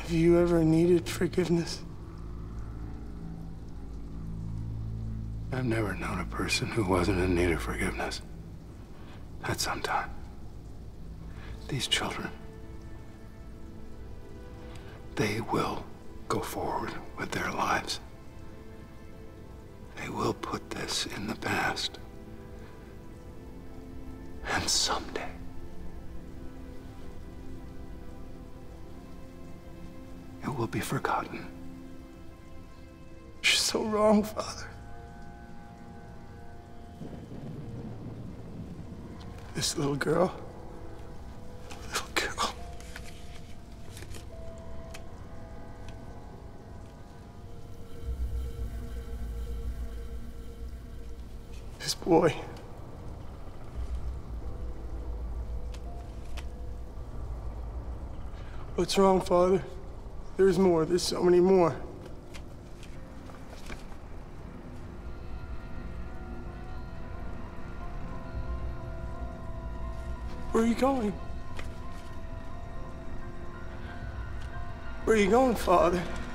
Have you ever needed forgiveness? I've never known a person who wasn't in need of forgiveness. At some time. These children, they will go forward with their lives. They will put this in the past. And someday, it will be forgotten. You're so wrong, Father. This little girl. This boy. What's wrong, Father? There's more. There's so many more. Where are you going? Where are you going, Father?